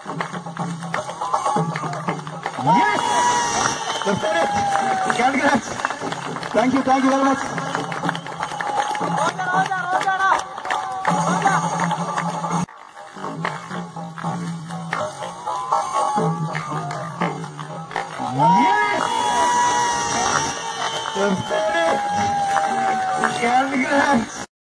Yes! That's it. Congrats. Thank you very much. Yes!